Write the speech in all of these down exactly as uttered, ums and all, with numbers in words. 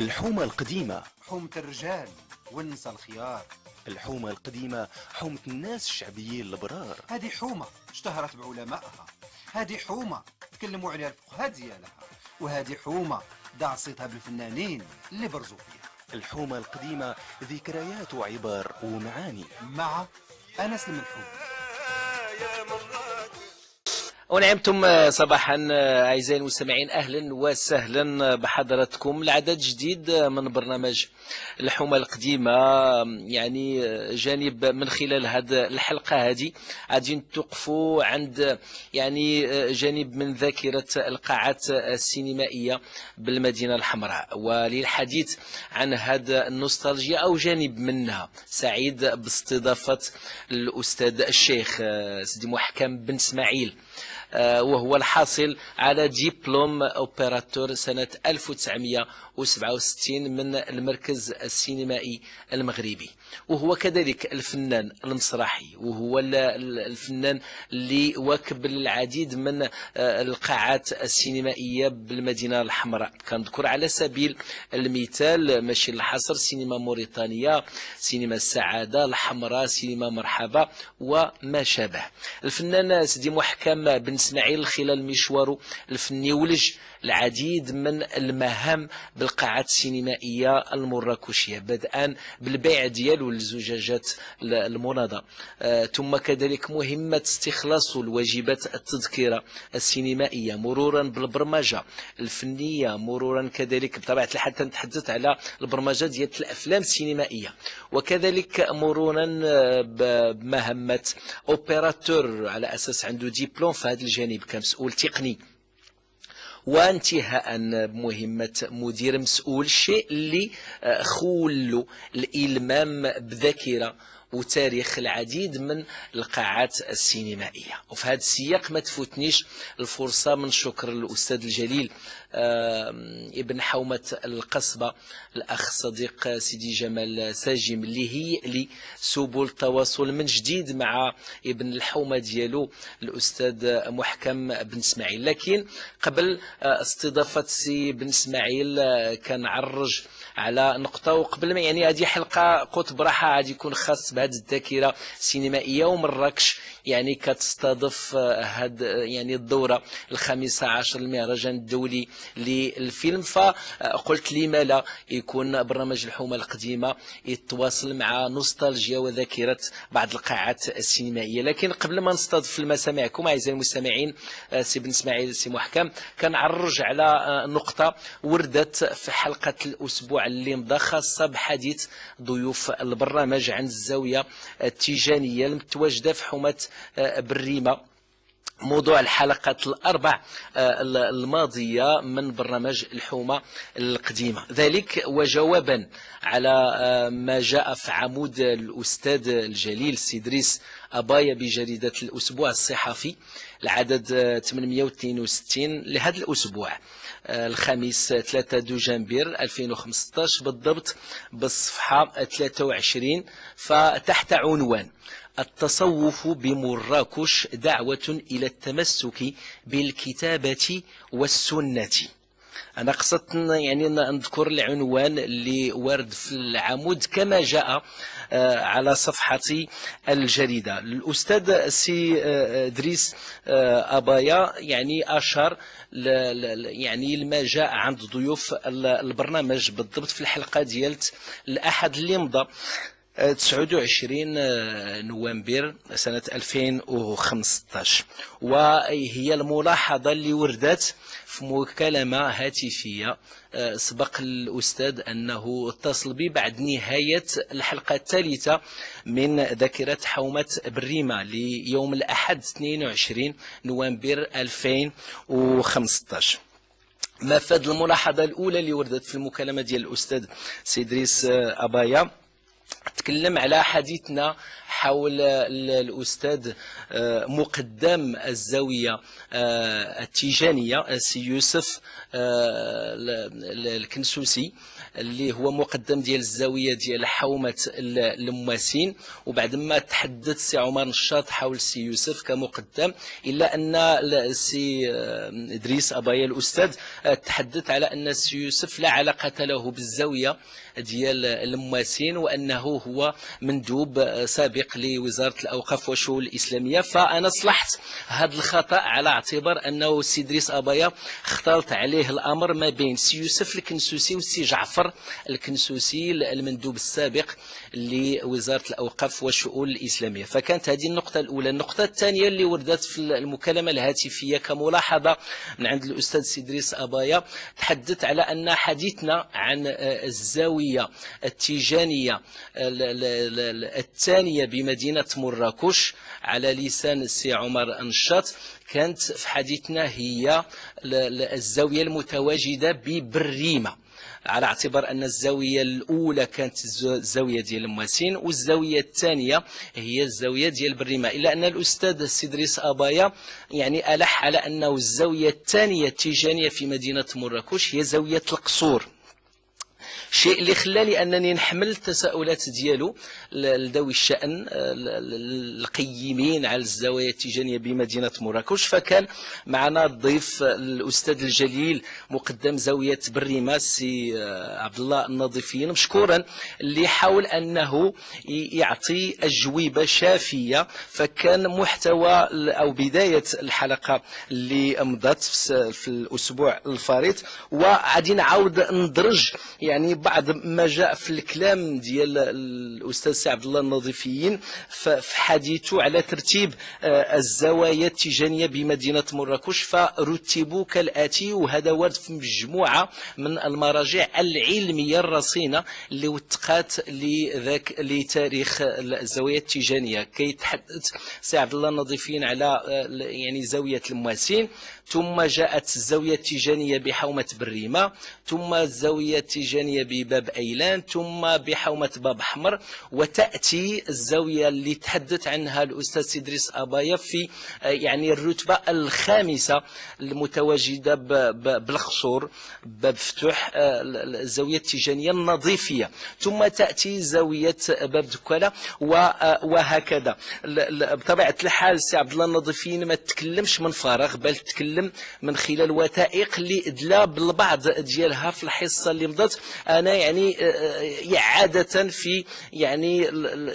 الحومة القديمة حومة الرجال والنساء الخيار. الحومة القديمة حومة الناس الشعبيين البرار. هذه حومة اشتهرت بعلمائها، هذه حومة تكلموا عليها الفقهاء ديالها، وهذه حومة داع صيتها بالفنانين اللي برزوا فيها. الحومة القديمة ذكريات وعبر ومعاني مع أنس الملحوم. ونعمتم صباحا اعزائي المستمعين، اهلا وسهلا بحضراتكم لعدد جديد من برنامج الحومه القديمه. يعني جانب من خلال هذه الحلقه هذه غادي نتوقفوا عند يعني جانب من ذاكره القاعات السينمائيه بالمدينه الحمراء، وللحديث عن هذا النوستالجيا او جانب منها سعيد باستضافه الاستاذ الشيخ سيدي محكم بن اسماعيل، وهو الحاصل على دبلوم اوبيراتور سنة ألف وتسعمائة وسبعة وستين من المركز السينمائي المغربي، وهو كذلك الفنان المسرحي، وهو الفنان اللي واكب العديد من القاعات السينمائية بالمدينة الحمراء. كنذكر على سبيل المثال ماشي الحصر سينما موريتانيا، سينما السعادة الحمراء، سينما مرحبا وما شابه. الفنان سيدي محكم بن اسماعيل خلال مشواره الفني ولج العديد من المهام بالقاعات السينمائيه المراكشيه، بدءا بالبيع ديالو للزجاجات المناضه، آه ثم كذلك مهمه استخلاص الواجبات التذكره السينمائيه، مرورا بالبرمجه الفنيه، مرورا كذلك بطبيعه الحال تنتحدث على البرمجه ديال الافلام السينمائيه، وكذلك مرورا بمهمه اوبيراتور على اساس عنده ديبلوم في هذا الجانب كمسؤول تقني، وانتهاء بمهمة مدير مسؤول، شيء اللي خولوا الإلمام بذاكرة وتاريخ العديد من القاعات السينمائية. وفي هذا السياق ما تفوتنيش الفرصة من شكر الأستاذ الجليل ابن حومة القصبة الأخ صديق سيدي جمال ساجم، اللي هي لي سبل التواصل من جديد مع ابن الحومة ديالو الأستاذ محكم بن اسماعيل. لكن قبل استضافة سي بن اسماعيل كنعرج على نقطة، وقبل ما يعني هذه حلقة قلت براحة غادي يكون خاص بهذه الذاكرة السينمائية، ومراكش يعني كتستضيف هاد يعني الدورة الخامسة عشر المهرجان الدولي للفيلم، فقلت لما لا يكون برنامج الحومة القديمة يتواصل مع نوستالجيا وذاكرة بعض القاعات السينمائية. لكن قبل ما نستضيف المسامعكم أعزائي المستمعين سي بن اسماعيل سي محكم، كنعرج على نقطة وردت في حلقة الأسبوع اللي مضى خاصة بحديث ضيوف البرنامج عن الزاوية التيجانية المتواجدة في حومة بريمة، موضوع الحلقة الأربع الماضية من برنامج الحومة القديمة، ذلك وجوابا على ما جاء في عمود الأستاذ الجليل سيدريس أبايا بجريدة الأسبوع الصحفي العدد ثمانمائة واثنين وستين لهذا الأسبوع الخميس ثلاثة دجنبر ألفين وخمسة عشر بالضبط بالصفحة ثلاثة وعشرين، فتحت عنوان التصوف بمراكش دعوة إلى التمسك بالكتابة والسنة. أنا قصدت يعني نذكر العنوان اللي وارد في العمود كما جاء على صفحة الجريدة. الأستاذ سي دريس أبايا يعني أشار يعني لما جاء عند ضيوف البرنامج بالضبط في الحلقة ديال الأحد اللي مضى تسعة وعشرين نوفمبر سنة ألفين وخمسة عشر، وهي الملاحظة اللي وردت في مكالمة هاتفية سبق الأستاذ أنه اتصل بي بعد نهاية الحلقة الثالثة من ذاكرة حومة بريمة ليوم الأحد اثنين وعشرين نوفمبر ألفين وخمسة عشر. مفاد الملاحظة الأولى اللي وردت في المكالمة ديال الأستاذ سيدريس أبايا تكلم على حديثنا حول الأستاذ مقدم الزاوية التيجانية السي يوسف الكنسوسي، اللي هو مقدم ديال الزاويه ديال حومه المواسين. وبعد ما تحدث سي عمر نشاط حول السي يوسف كمقدم، الا ان السي ادريس ابايا الاستاذ تحدث على ان السي يوسف لا علاقه له بالزاويه ديال المواسين، وانه هو مندوب سابق لوزاره الاوقاف والشؤون الاسلاميه. فانا صلحت هذا الخطا على اعتبار انه السي ادريس ابايا اختلط عليه الامر ما بين السي يوسف الكنسوسي والسي جعفر الكنسوسي المندوب السابق لوزاره الاوقاف والشؤون الاسلاميه. فكانت هذه النقطه الاولى. النقطه الثانيه اللي وردت في المكالمه الهاتفيه كملاحظه من عند الاستاذ السي ادريس ابايا، تحدث على ان حديثنا عن الزاويه التيجانيه الثانيه بمدينه مراكش على لسان السي عمر نشاط كانت في حديثنا هي الزاويه المتواجده ببريمه، على اعتبار ان الزاويه الاولى كانت الزاويه ديال المواسين والزاويه الثانيه هي الزاويه ديال بريمه، الا ان الاستاذ السي ادريس ابايا يعني الح على انه الزاويه الثانيه التيجانيه في مدينه مراكش هي زاويه القصور. الشيء اللي خلاني انني نحمل التساؤلات ديالو لذوي الشأن القيمين على الزوايا التيجانيه بمدينه مراكش. فكان معنا الضيف الاستاذ الجليل مقدم زاويه بريمه السي عبد الله النظيفيين مشكورا، اللي حاول انه يعطي اجوبه شافيه. فكان محتوى او بدايه الحلقه اللي مضت في الاسبوع الفارط، وغادي نعاود ندرج يعني بعض ما جاء في الكلام ديال الاستاذ سي عبد الله النظيفيين في حديثه على ترتيب الزوايا التيجانيه بمدينه مراكش، فرتبوا كالاتي. وهذا ورد في مجموعه من المراجع العلميه الرصينه اللي وثقات لذاك لتاريخ الزوايا التيجانيه. كيتحدث سي عبد الله النظيفيين على يعني زاويه المواسين، ثم جاءت الزاويه التيجانيه بحومه بريمه، ثم الزاويه التيجانيه بباب ايلان، ثم بحومه باب احمر، وتاتي الزاويه اللي تحدث عنها الاستاذ سي ادريس ابايا في يعني الرتبه الخامسه المتواجده بالقصور باب فتوح، الزاويه التيجانيه النظيفيه، ثم تاتي زاويه باب دكاله، وهكذا. بطبيعه الحال سي عبد الله النظيفيين ما تكلمش من فراغ، بل تكلم من خلال وثائق اللي ادلا بالبعض ديالها في الحصه اللي مضت. انا يعني عاده في يعني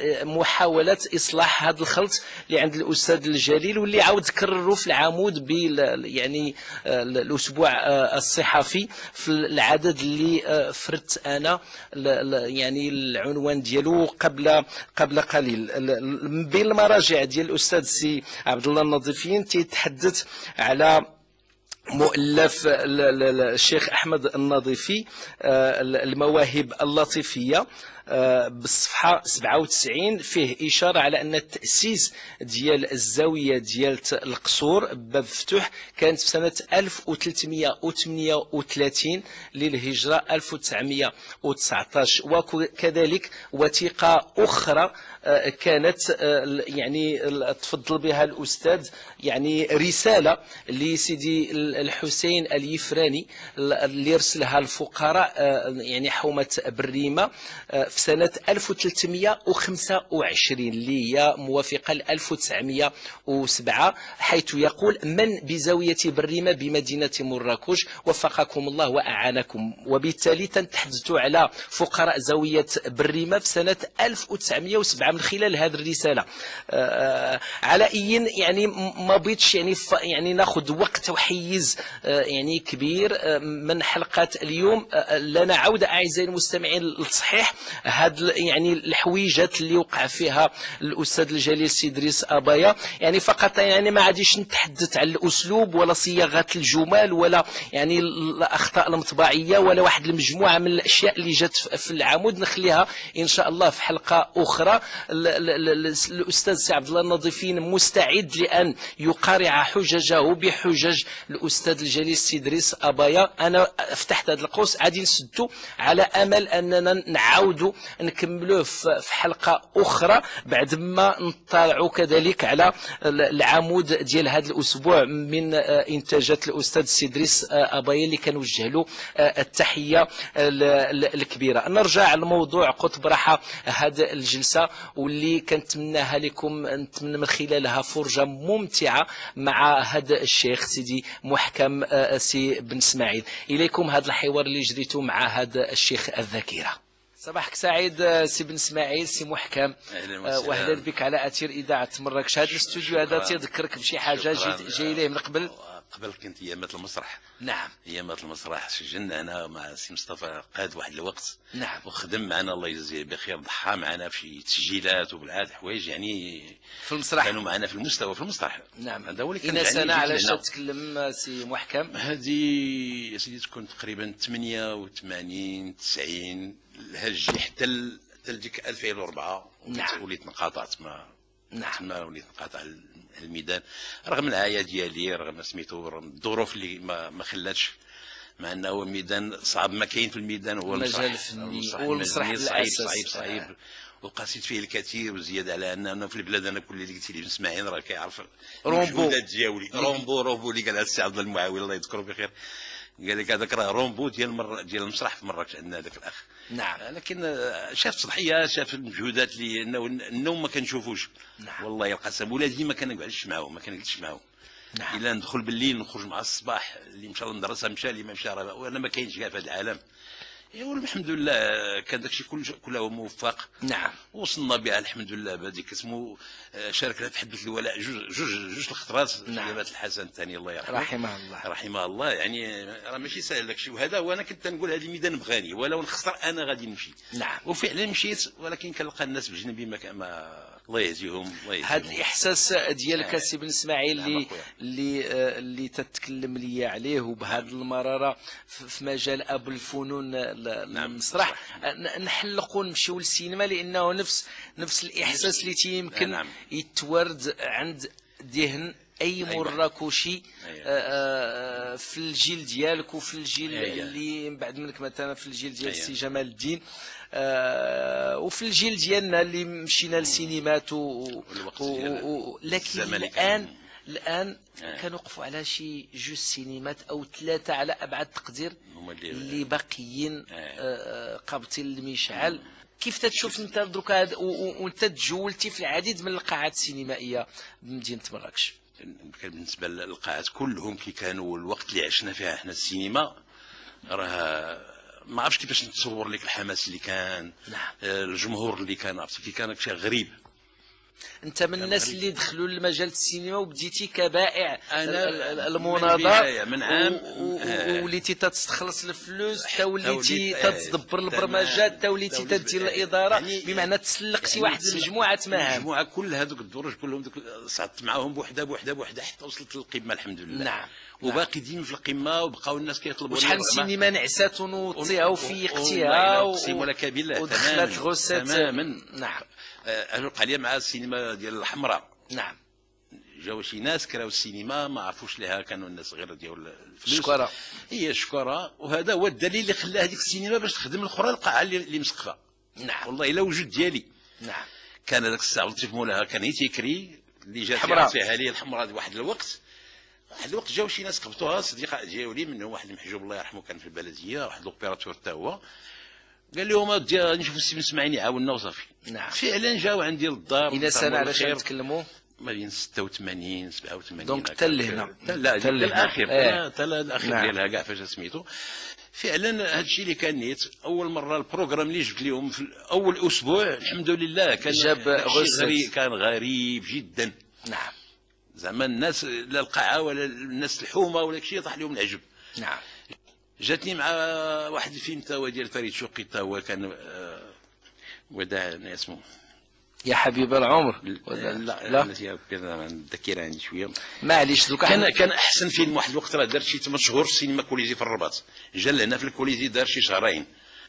محاوله اصلاح هذا الخلط اللي عند الاستاذ الجليل، واللي عاود كرروا في العمود ب يعني الاسبوع الصحفي في العدد اللي فرت انا يعني العنوان ديالو قبل قبل قليل. بين المراجع ديال الاستاذ سي عبد الله النظيفيين تيتحدث على مؤلف الشيخ احمد النظيفي المواهب اللطيفيه بالصفحه سبعة وتسعين، فيه اشاره على ان التاسيس ديال الزاويه ديال القصور باب فتوح كانت في سنه ألف وثلاثمئة وثمانية وثلاثين للهجره ألف وتسعمئة وتسعطاش. وكذلك وثيقه اخرى كانت يعني تفضل بها الاستاذ، يعني رساله لسيدي الحسين اليفراني اللي رسلها الفقراء يعني حومه بريمه في سنة ألف وثلاثمئة وخمسة وعشرين اللي هي موافقة ل ألف وتسعمئة وسبعة، حيث يقول: من بزاوية بريمة بمدينة مراكش وفقكم الله وأعانكم. وبالتالي تنتحدثوا على فقراء زاوية بريمة في سنة ألف وتسعمئة وسبعة من خلال هذه الرسالة. آه على أي يعني ما بيتش يعني يعني ناخذ وقت وحيز آه يعني كبير آه من حلقات اليوم. آه لنا عودة أعزائي المستمعين للصحيح هاد يعني الحويجات اللي وقع فيها الاستاذ الجليل سي ادريس ابايا، يعني فقط يعني ما غاديش نتحدث على الاسلوب ولا صياغه الجمل ولا يعني الاخطاء المطبعيه ولا واحد المجموعه من الاشياء اللي جات في العمود، نخليها ان شاء الله في حلقه اخرى. الاستاذ سي عبد الله النظيفيين مستعد لان يقارع حججه بحجج الاستاذ الجليل سي ادريس ابايا. انا فتحت هذا القوس غادي نسدو على امل اننا نعاودوا نكملوه في حلقه اخرى بعد ما نطلعوا كذلك على العمود ديال هذا الاسبوع من انتاجات الاستاذ سيدريس ابايا اللي كنوجه له التحيه الكبيره. نرجع لموضوع قطب راحه هذه الجلسه واللي كنتمناها لكم، نتمنى من خلالها فرجه ممتعه مع هذا الشيخ سيدي محكم سي بن اسماعيل. اليكم هذا الحوار اللي جريته مع هذا الشيخ الذاكره. صباحك سعيد سي بن اسماعيل سي محكم، واهلا بك على اثير اذاعه مراكش. هذا الاستوديو هذا تيذكرك بشي حاجه جيت جاي ليه من قبل؟ قبل كنت ايامات المسرح. نعم ايامات المسرح سجلنا انا مع سي مصطفى قاد واحد الوقت. نعم وخدم معنا الله يجزيه بخير، ضحى معنا في شي تسجيلات وبالعاد حوايج يعني في المسرح، كانوا معنا في المستوى في المسرح. نعم هذا هو اللي كان إنا سنة علاش تتكلم سي محكم؟ هذه يا سيدي تكون تقريبا ثمانية وثمانين تسعين لهالجي حتى حتى لديك ألفين وأربعة. نعم وليت انقطعت ما نعم تما وليت نقاطع الميدان رغم العايه ديالي، رغم سميتو، رغم الظروف اللي ما ما خلاتش، مع انه هو الميدان صعب. ما كاين في الميدان هو المجال المسرح. هو المسرح صعيب صعيب صعيب آه. وقاسيت فيه الكثير وزياده على ان انا في البلاد انا كل اللي قلت لي بن اسماعيل راه كيعرف رومبو ديالي رومبو رومبو اللي قالها السي عبد المعاوي الله يذكره بخير، قال لك هذاك راه رومبو ديال مر... ديال المسرح في مراكش عندنا هذاك الاخ. نعم لكن شاف التضحيه، شاف المجهودات اللي انه النوم ما كنشوفوش. نعم والله القسم ولادي ما كنقعدش معاهم ما كنجلسش معاهم. نعم الا ندخل بالليل نخرج مع الصباح، اللي مشى للمدرسه مشى، اللي ما مشى راه وانا ما كاينش كاع في هذا العالم. والحمد لله كان داكشي كل كله موفق. نعم وصلنا بها الحمد لله بهذيك اسمه شاركنا في حبة الولاء جوج جوج جوج الخطرات. نعم جابت الحسن الثاني الله يرحمه رحمه الله رحمه الله. يعني راه ماشي سهل داكشي، وهذا وانا كنت نقول هذه الميدان بغاني ولو نخسر انا غادي نمشي. نعم وفعلا مشيت، ولكن كنلقى الناس بجنبي ما, ما الله يهديهم الله يهديهم. هذا الاحساس ديالك سي بن اسماعيل اللي نعم اللي آه اللي تتكلم لي عليه وبهذه المراره في مجال ابو الفنون المسرح. نعم. نحلقوا نمشيو للسينما لانه نفس نفس الاحساس اللي تيمكن نعم. يتورد عند ذهن اي مراكشي آه في الجيل ديالك وفي الجيل أيوة. اللي من بعد منك مثلا في الجيل ديال السي أيوة. جمال الدين آه وفي الجيل ديالنا اللي مشينا للسينمات و... و... و... لكن الان الان آه. كنوقفوا على شي جوج سينمات او ثلاثه على ابعد تقدير اللي باقيين آه. قابطين المشعل. كيف تتشوف انت دروك وانت تجولتي في العديد من القاعات السينمائيه بمدينه مراكش؟ بالنسبه للقاعات كلهم كي كانوا الوقت اللي عشنا فيها احنا السينما، راه ما عرفتش كيفاش نتصور لك الحماس اللي كان. نعم. الجمهور اللي كان عرفتي كي كان شيء غريب. انت من الناس اللي دخلوا لمجال السينما وبديتي كبائع المناضله من عام وليتي تستخلص الفلوس، تا وليتي تتدبر البرمجات، تا وليتي تدير الاداره، يعني بمعنى تسلقتي واحد المجموعه مهام. المجموعه كل هذوك الدروج كلهم صعدت معاهم بوحده بوحده بوحده حتى وصلت للقمه الحمد لله. نعم. وباقي ديما في القمه وبقاو الناس كيطلبوا. وشحال سينما نعسات ونوطيها وفيقتيها اقسم لك بالله ودخلت الغوسات تماما. نعم. اهل القليه مع السينما ديال الحمراء. نعم. جاو شي ناس كراو السينما ما عرفوش لها، كانوا الناس غير ديال الفلوس. شكرا. هي شكرا، وهذا هو الدليل اللي خلى هذيك السينما باش تخدم الاخرى القاعه اللي مسقفه. نعم. والله الا وجود ديالي. نعم. كان هذاك الساعه ولطيف مولاها كان هي تيكري اللي جات فيها لي الحمراء واحد الوقت. واحد الوقت جاو شي ناس قبطوها، صديقاء ديالي منهم واحد المحجوب الله يرحمه كان في البلديه، واحد لوبيراتور حتى هو، قال لهم نشوفوا السي بن اسماعيل يعاوننا وصافي. نعم. فعلا جاو عندي للدار. الى سنه علاش نتكلموا ما بين ستة وثمانين سبعة وثمانين دونك حتى لهنا لا حتى الاخير حتى الاخير نعم. ديالها كاع فاش سميتو. فعلا هذا الشيء اللي كان نيت اول مره البروغرام اللي جبت لهم في اول اسبوع الحمد لله كان جاب غريب، كان غريب جدا. نعم. زعما الناس لا القاعه ولا الناس الحومه ولا شيء طاح لهم العجب. نعم. جاتني مع واحد الفيلم تا هو ديال فريد شوقي تا هو كان آه وداع اسمه يا حبيب العمر. لا لا لا الذاكره عندي شويه معليش دوك. كان كان احسن فيلم واحد الوقت راه دار شي مشهور في السينما كوليزي في الرباط، جا لهنا في الكوليزي دار شي شهرين.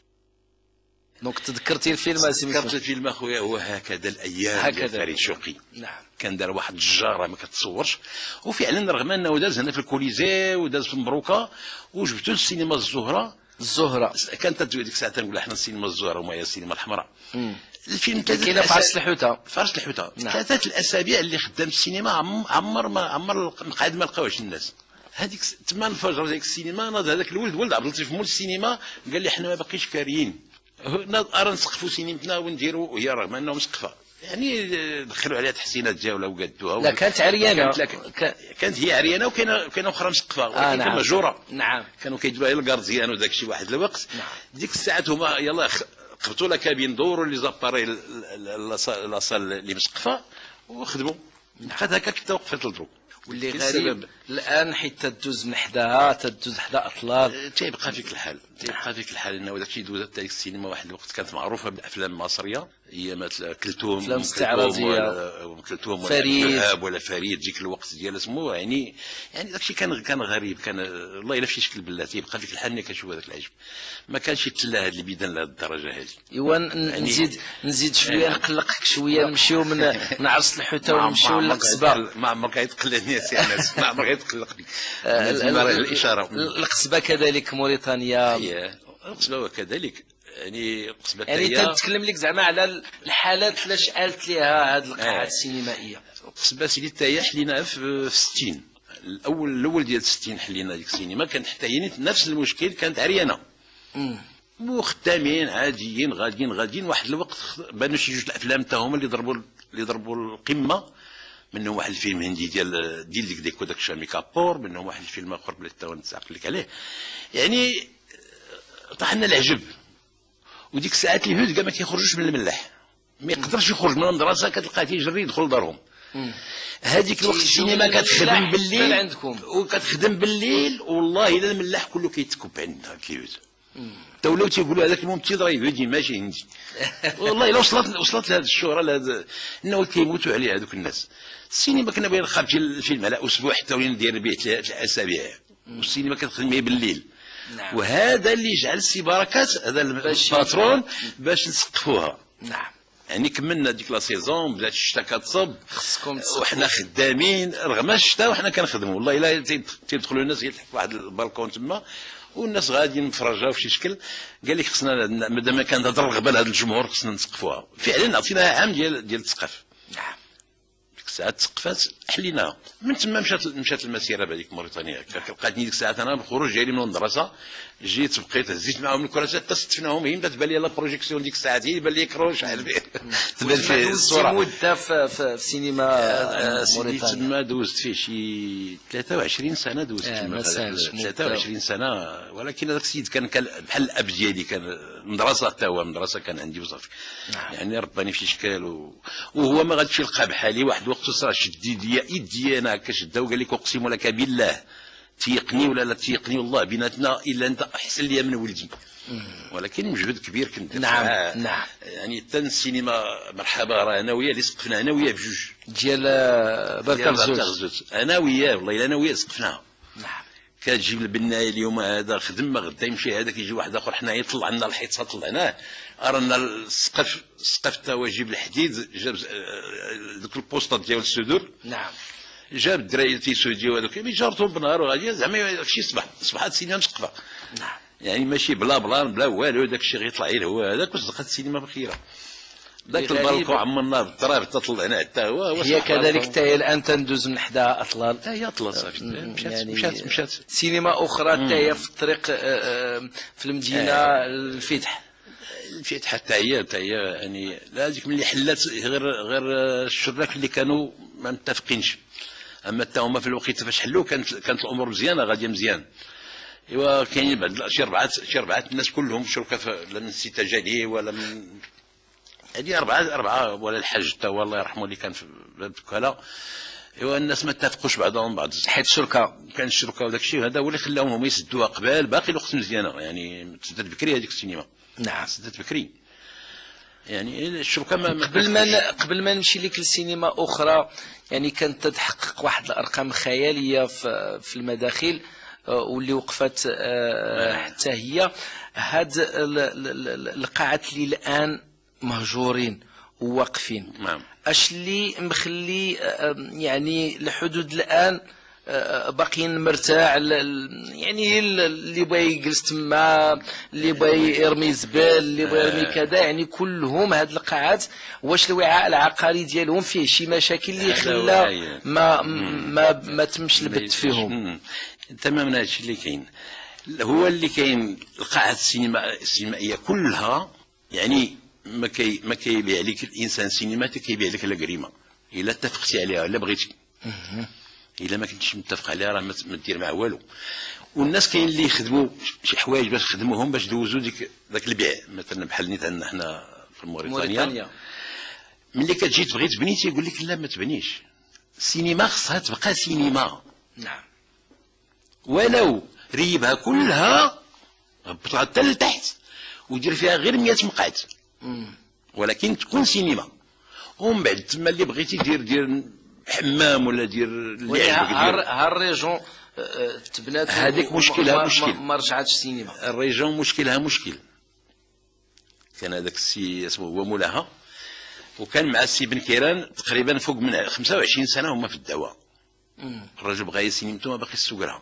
دونك تذكرتي الفيلم اسمي؟ تذكرت الفيلم اخويا هو هكذا الايام هكذا فريد شوقي. نعم. كان دار واحد الجاره ما كتصورش، وفعلا رغم انه داز هنا في الكوليزي وداز في مبروكه وجبتو للسينما الزهره الزهره كانت تدوي ديك الساعه تنقول احنا السينما الزهره وما هي السينما الحمراء. الفيلم كاينه في عرس الحوته في عرس الحوته نعم. ثلاثه الاسابيع اللي خدام السينما عم عمر ما عمر القعد ما لقاوش الناس. هذيك تما انفجر ديك السينما. ناض هذاك الولد ولد عبد اللطيف مول السينما قال لي احنا ما باقيش كاريين، ارا نسقفوا سينمتنا ونديروا، وهي رغم انه مسقفه يعني دخلوا عليها تحسينات جاوله وقادوها. لا كانت عريانه، كانت, كانت هي عريانه وكاينه كاينه اخرى مسقفه ولكن آه نعم. مجوره. نعم كانوا كيديروها غير الكارديان وداك الشيء واحد الوقت. نعم. ديك الساعات هما يلاه قبطوا لا كابين دوروا لي زاباري لاصال اللي مسقفه وخدموا. بقات هكاك حتى وقفت الضروب. واللي غريب الان حيت تدوز من حداها تدوز حدا اطلال تيبقى فيك الحال تيبقى فيك الحال انه داك الشيء دوزت تاع السينما واحد الوقت كانت معروفه بالافلام المصريه، هي مثل كلثوم افلام استعراضيه ام كلثوم فريد ولا فريد ديك الوقت ديال اسمه يعني يعني داك الشيء كان كان غريب، كان والله الا في شي شكل بالله تيبقى فيك الحال ملي كنشوف هذاك العجب. ما كانش يتلا هذا اللي بيدان لهذه الدرجه هذه. ايوا نزيد نزيد شويه نقلقك شويه نمشيو من من عرس الحوته ونمشيو للقصبه. ما عمرك غيتقلقني يا سي انس، ما عمرك غيتقلقني. الاشاره القصبه كذلك موريتانيا القصبه وكذلك يعني القصبه يعني تنتكلم لك زعما على الحالات اللي شعلت ليها هذه القاعات السينمائيه. القصبه سيدي حتى هي حليناها في ستين الاول الاول ديال ستين حلينا ديك السينما. كانت حتى هي نفس المشكل، كانت عريانه وخدامين عاديين غاديين غاديين. واحد الوقت بانوا شي جوج الافلام حتى هما اللي ضربوا اللي ضربوا القمه. منهم واحد الفيلم هندي ديال ديال ديك ديك وداك شامي كابور، منهم واحد الفيلم اخر بلا حتى نتعقل لك عليه. يعني طحنا العجب. وديك الساعات اليهود كاع ما كيخرجوش من الملاح، ما يقدرش يخرج من المدرسه كتلقاه تيجري يدخل لدارهم. هذيك الوقت السينما كتخدم بالليل عندكم وكتخدم بالليل والله الا الملاح كله كيتكب عندنا اليهود. تا ولاو تيقولوا هذاك الممثل راه يهودي ماشي هندي. والله الا وصلت وصلت لهذه الشهره لهذا انه كيموتوا عليه هذوك الناس. السينما كنا باغيين نخرج الفيلم على اسبوع حتى ولينا ندير به ثلاث اسابيع، والسينما كتخدم به بالليل. نعم. وهذا اللي جعل السي بركات هذا الباترون باش نسقفوها. نعم. يعني كملنا ديك لا سيزون بدات الشتا كتصب خصكم وحنا خدامين رغم الشتا وحنا كنخدموا. والله الا تيدخلوا الناس تحت واحد البالكون تما والناس غاديين مفرجه في شي شكل. قال لك خصنا مادام كانت هذه الرغبه لهذا الجمهور خصنا نسقفوها. فعلا عطيناها عام ديال ديال التسقف. نعم. ديك الساعه تسقفات حليناها. من تما مشات مشات المسيره بهذيك موريتانيا. لقاتني ديك الساعه انا بالخروج جاي من المدرسه جيت بقيت هزيت معاهم الكراسات حتى استفناهم. هي بدات تبان لي لا بروجيكسيون ديك الساعه هي بان لي كروش عارف تبان فيه الصوره. مده في في السينما موريتانيا تما دوزت فيه شي ثلاثة وعشرين سنه دوزت تما ثلاثة وعشرين سنه. ولكن هذاك السيد كان بحال الاب ديالي، كان المدرسه حتى هو المدرسه كان عندي وصافي. نعم. يعني رباني في شي شكل و... وهو ما غاديش يلقى بحالي. واحد الوقت صرا شد يدي يدي انا هكا شدا وقال لك اقسم لك بالله تيقني ولا لا تيقني والله بيناتنا الا انت احسن لي من ولدي. ولكن مجهود كبير كنت نعم آه نعم. يعني حتى السينما مرحبا راه انا وياه اللي سقفنا انا وياه بجوج ديال بركه الزوج. انا وياه والله الا انا وياه سقفناها. نعم. كتجيب البنايه اليوم هذا خدم غدا يمشي هذاك يجي واحد اخر حنا يطلع لنا الحيط طلعناه رانا السقف السقف تا هو يجيب الحديد جاب ذوك البوسطات ديال الصدور. نعم. جاب الدراري تيسوديو هذوك جارتهم بنهار وغادي زعما شي صباح صبحات السينما مسقفه. نعم. يعني ماشي بلا بلان بلا والو داك الشيء غيطلع غير هو هذاك وصدقت السينما بخيره. ذاك البالكون عمرنا بالتراب حتى طلعنا حتى هو. هي كذلك حتى هي الان تندوز من حداها اطلال. حتى هي اطلال صافي مشات يعني مشات مشات سينما اخرى حتى هي في الطريق في المدينه الفتح. الفتح حتى هي حتى هي يعني هذيك ملي حلات غير غير الشراك اللي كانوا ما متفقينش. اما حتى هما في الوقت فاش حلوا كانت كانت الامور مزيانه غاديه مزيان. ايوا كاينين بعض شي اربعه شي اربعه الناس كلهم شركاء لا من سي تجالي ولا من هذه اربعه اربعه ولا الحاج حتى هو الله يرحمه اللي كان في باب الوكاله. ايوا الناس ما اتفقوش بعضهم بعض حيت الشركه كان الشركه وداك الشيء هذا هو اللي خلاهم هما يسدوها قبال. باقي الوقت مزيانه يعني تسدت بكري هذيك السينما. نعم سدت بكري يعني الشركه ما قبل ما قبل ما نمشي لك لسينما اخرى يعني كانت تتحقق واحد الارقام خياليه في في المداخل واللي وقفت حتى هي. هاد القاعات اللي الان مهجورين وواقفين. نعم. اش اللي مخلي يعني الحدود الان باقيين مرتاح، يعني اللي بغى يجلس تما، اللي بغى يرمي زبال، اللي بغى يرمي كذا، يعني كلهم هاد القاعات واش الوعاء العقاري ديالهم فيه شي مشاكل اللي خلى ما ما ما تمش البت فيهم. تماما هادشي اللي كاين، هو اللي كاين القاعات السينما السينمائيه كلها، يعني ما كي ما كيبيع لك الانسان سينما حتى كيبيع لك الجريمه، الا اتفقتي عليها الا بغيتي، الا ما كنتش متفق عليها راه ما دير معها والو. والناس كاين اللي يخدموا شي حوايج باش يخدموهم باش دوزوا ديك ذاك البيع، مثلا بحال نيت عندنا حنا في موريتانيا، ملي كتجي تبغي تبني تيقول لك لا ما تبنيش، السينما خصها تبقى سينما. نعم. ولو ريبها كلها هبطها حتى لتحت ودير فيها غير مية مقعد، ولكن تكون سينما. ومن بعد تما اللي بغيتي دير دير حمام ولا دير اللي عندك. ها الريجون تبنات هذيك مشكلها مشكل، ما رجعتش السينما. الريجون مشكلها مشكل. كان هذاك السي اسمه هو مولاها، وكان مع السي بن كيران تقريبا فوق من خمسة وعشرين سنه هما في الدعوه. الراجل بغى يسينمتو ما باقي السكرها.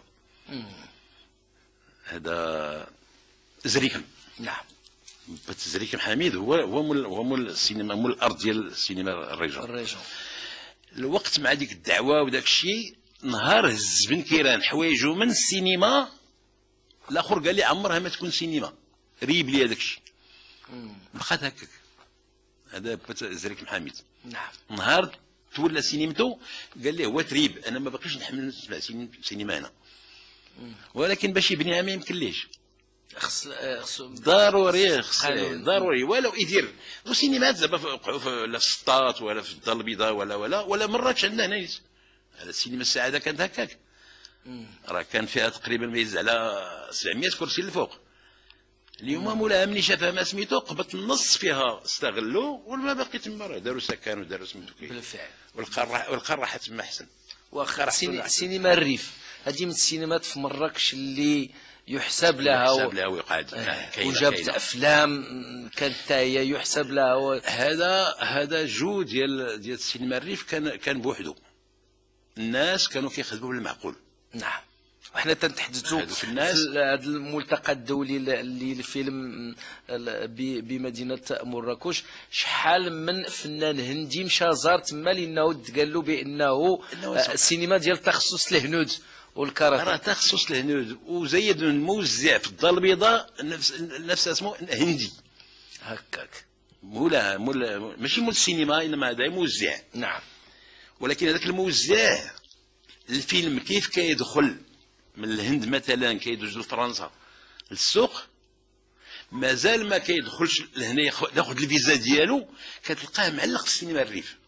هذا زريكم. نعم. زريكم حميد هو هو مول هو مول السينما، مول الارض ديال السينما الريجون. الريجون. الوقت مع ديك الدعوه وداك الشيء، نهار هز بن كيران حوايجو من السينما، الاخر قال لي عمرها ما تكون سينما، ريب لي هذاك الشيء. بقات هكاك. هذا زريكم حميد. نعم. نهار تولى سينمتو قال لي هو تريب، انا ما باقيش نحمل نسمع سينما هنا. ولكن باش يبنيها ما يمكنليش، خص ضروري خص ضروري ولو يدير وسينمات دابا وقعوا لا في السطات ولا في الدار البيضاء ولا ولا ولا مرات عندنا هنا على السينما السعاده كانت هكاك، راه كان فيها تقريبا ما يزيد على سبعمية كرسي للفوق. اليوم مولاها ملي شافها ما سميتو قبط النص فيها استغلوا، والما باقي تما راه داروا سكان وداروا سميتو كاين بالفعل، والقاره والقاره راح تما احسن. واخا سينما الريف هذه من السينمات في مراكش اللي يحسب لها يحسب لها ويقعد آه وجابت افلام كانت هي يحسب لها و... هذا هذا جو ديال ديال السينما الريف كان كان بوحدو، الناس كانوا كيخدموا بالمعقول. نعم. وحنا تنتحدثوا في هذا الملتقى الدولي اللي الفيلم بمدينه مراكش، شحال من فنان هندي مشى زار تما لانه تقال له بانه السينما ديال تخصص الهنود والكاراتيه. راه تخصص الهنود، وزيد الموزع في الدار البيضاء نفس نفس اسمه هندي هكاك، مولا مولا ماشي مول السينما انما هذا موزع. نعم. ولكن هذاك الموزع الفيلم كيف كيدخل من الهند مثلا كيدوز لفرنسا للسوق، مازال ما كيدخلش لهنا ياخذ الفيزا ديالو، كتلقاه معلق في السينما الريف.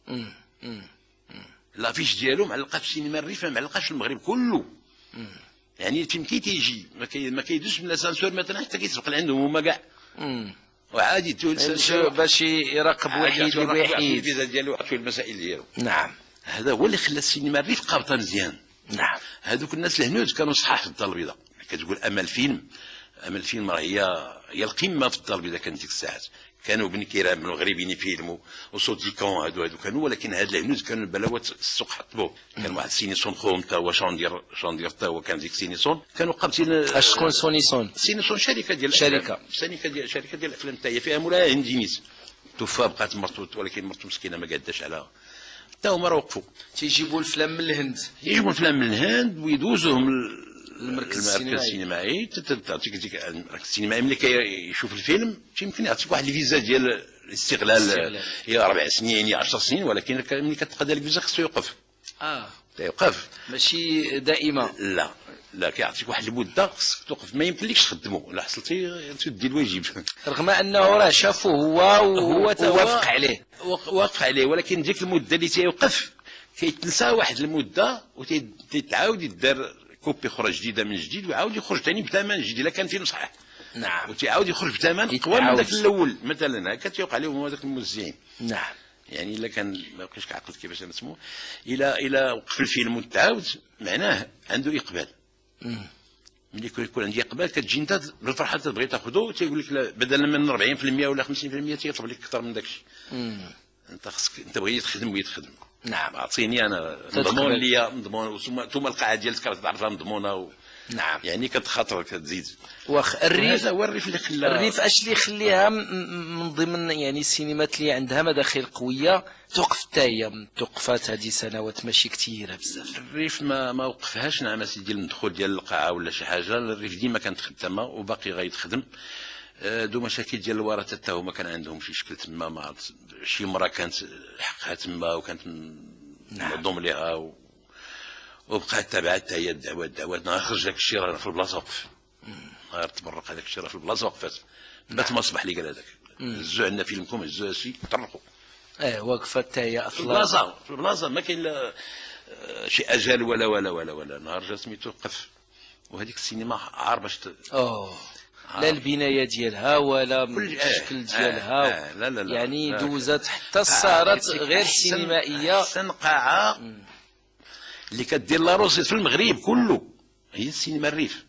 لافيش ديالو معلقه في السينما الريف، ما معلقاش في المغرب كله. يعني الفيلم كي تيجي ما كي ما كيدوزش من لاسانسور مثلا حتى كيسبق لعندهم هما كاع. وعادي باش يراقب وحيد بوحيد الفيزا ديالو ويعطيو المسائل ديالو. نعم. هذا هو اللي خلى السينما الريف قابطه مزيان. نعم. هذوك الناس الهنود كانوا صحاح في الدار البيضاء، كتقول امل فيلم، امل فيلم راه هي هي القمه في الدار البيضاء كانت ديك الساعات. كانوا بن كيران المغربيين يفيلموا وصوتيكون هادو هادو كانوا، ولكن هاد الهنود كانوا البلاوات السوق حطبوه. كان واحد سينيسون خوهم تا هو شاندير شاندير تا هو كان ديك سينيسون، كانوا قابطين. اش شكون سونيسون؟ سينيسون شركه ديال شركه شركه ديال شركه ديال الافلام تا هي فيها مولاها هندي نيت توفى، بقات مرتو ولكن مرتو مسكينه ما قاداش على تا هما راه وقفوا. تيجيبوا الفلام من الهند، يجيبوا الفلام من الهند ويدوزوهم المركز السينمائي. تعطيك ديك المركز السينمائي ملي كيشوف الفيلم يمكن يعطيك واحد الفيزا ديال الاستغلال، هي اربع سنين يا عشر سنين، ولكن ملي كتبقى ديال الفيزا خصو يوقف. اه يوقف ماشي دائما. لا لا كيعطيك واحد المده خصك توقف، ما يمكنلكش تخدمو الا حصلتي تدي الواجب. رغم انه راه شافو هو وهو وافق عليه وافق عليه، ولكن ديك المده اللي تيوقف كيتنسى واحد المده وتيتعاود يدار كوبي اخرى جديده من جديد، ويعاود يخرج ثاني بثمن جديد الا كان فيلم صحيح. نعم. وتيعاود يخرج بثمن اقوى من ذاك الاول مثلا. هكا تيوقع عليهم هذاك الموزعين. نعم. يعني الا كان ما بقيتش كعقلت كيفاش نسمو، الى الى وقف الفيلم وتعاود معناه عنده اقبال. ملي يكون عندي اقبال كتجي انت بالفرحه تبغي تاخذه، تيقول لك لا بدلا من أربعين بالمئة ولا خمسين بالمئة تيطلب لك اكثر من داك الشيء. انت خصك انت بغيتي تخدم بغيتي تخدم. نعم. اعطيني انا مضمون ليا مضمون، ثم القاعه ديالك كتعرفها مضمونه و... نعم. يعني كتخاطر كتزيد. واخ الريف هذا هو الريف اللي خلى الريف اش اللي يخليها من ضمن يعني السينمات اللي عندها مداخل قويه توقف حتى هي، توقفات هذه سنوات ماشي كثيره بزاف. الريف ما ما وقفهاش نعم سيدي المدخول ديال القاعه ولا شي حاجه، الريف ديما كانت خدامه وباقي غيتخدم. دو مشاكل ديال الورثه حتى هما كان عندهم شي شكل تما، ما شي مرة كانت حقها تما وكانت منظم ليها و... وبقات تابعات حتى هي الدعوات الدعوات نهار خرج داك الشيء راه في البلاصه وقف، نهار تبرق هذاك الشيء راه في البلاصه وقفات، بات ما صبح لي قال هذاك هزو عندنا فيلمكم هزو هادشي طرقوا. اه وقفت حتى هي في البلاصه في البلاصه ما كاين لا شي اجل ولا ولا ولا ولا نهار جا سميتو وقف. وهذيك السينما عار باش اوه لا البنايه ديالها ولا الشكل ديالها. آه آه لا لا لا يعني دوزات حتى السهرات غير سينمائيه. احسن قاعه اللي كدير لاروسيت في المغرب كله هي السينما الريف.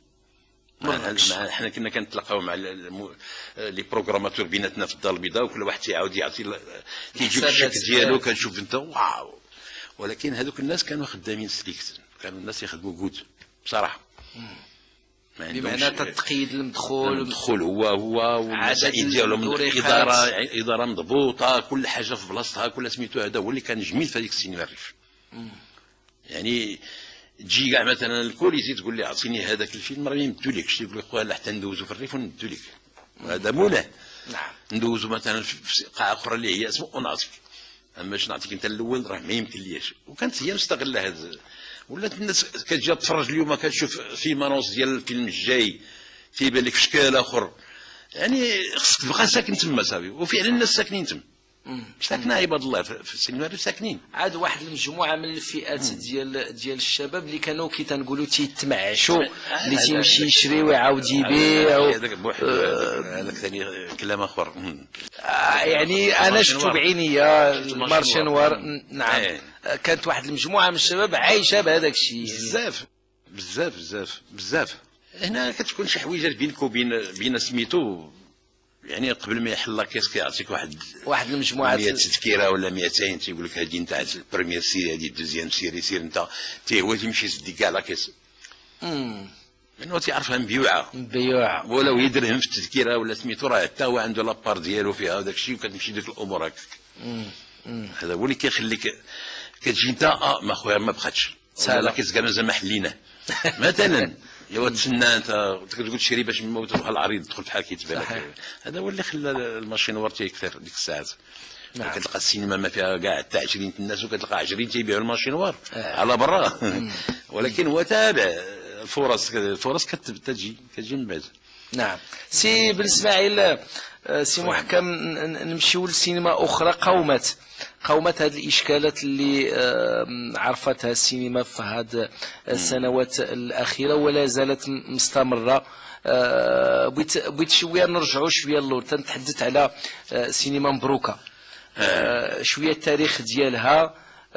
حنا كنا كنتلاقاو مع لي بروغراماتور بيناتنا في الدار البيضاء وكل واحد تيعاود يعطي تيجيب الشكل ديالو، كنشوف انت واو. ولكن هذوك الناس كانوا خدامين سليكت، كانوا الناس يخدموا جود بصراحه. بمعنى تقييد المدخول المدخول هو هو والمسائل ديالهم اداره اداره مضبوطه، كل حاجه في بلاصتها، كل سميتو. هذا هو اللي كان جميل في هذيك السينما الريف. يعني تجي كاع مثلا الكوليسي تقول لي اعطيني هذاك الفيلم راه ما يمدولكش، تقول لك خويا لا حتى ندوزو في الريف ونمدو لك، هذا مولاه. نعم. ندوزو مثلا في قاعه اخرى اللي هي اسمه ونعطيك، اما باش نعطيك انت الاول راه ما يمكن ليش. وكانت هي مستغله هذا. ولات الناس كتجي تفرج اليوم كتشوف في مانونس ديال الفيلم الجاي تيبان لك في شكل اخر، يعني خصك تبقى ساكن تما صافي. وفعلا الناس ساكنين تما، ساكنه عباد الله في السينما الريف ساكنين. عاد واحد المجموعه من الفئات ديال ديال الشباب اللي كانوا كي تنقولوا تيتمعشوا، اللي تيمشي يشري ويعاود يبيع. هذاك بوحدو هذاك ثاني كلام اخر. يعني انا شفتو بعيني المارشي نوار. نعم. كانت واحد المجموعه من الشباب عايشه بهذاك الشيء بزاف بزاف بزاف بزاف. هنا كتكون شي حويجات بينك وبين بين سميتو، يعني قبل ما يحل كيس كيعطيك واحد واحد المجموعه مية تذكيره ولا مئتين، تيقول لك هذه نتاع البريمير سيري، هذه الدوزيام سيري، سير انت تي هو تيمشي يسدي كاع لا كيس. امم لانه تيعرفها مبيوعه مبيوعه، ولو يدرهم في التذكيره ولا سميتو راه حتى هو عنده لابار ديالو فيها وداك الشيء، وكتمشي ديك الامور هكاك. هذا هو اللي كيخليك كتجي انت اه ما خويا ما بقاتش لا كيس كاع مازال ما حليناه مثلا. يا تسنى انت تقول تشري باش نموت روح العريض تدخل بحال كيتبان لك. هذا هو اللي خلى الماشين نوار تيكثر ديك الساعات. نعم. كتلقى السينما ما فيها كاع حتى عشرين الناس، وكتلقى عشرين تيبيعوا الماشين نوار آه. على برا. ولكن هو تابع الفرص، الفرص كتجي كتجي من بعد. نعم. سي بن اسماعيل، سي محكم، نمشيو لسينما اخرى، قومات قومات هذه الاشكالات اللي عرفتها السينما في هذه السنوات الاخيره ولا زالت مستمره. بغيت بغيت شويه نرجعوا شويه للور، تنتحدث على سينما مبروكه، شويه التاريخ ديالها.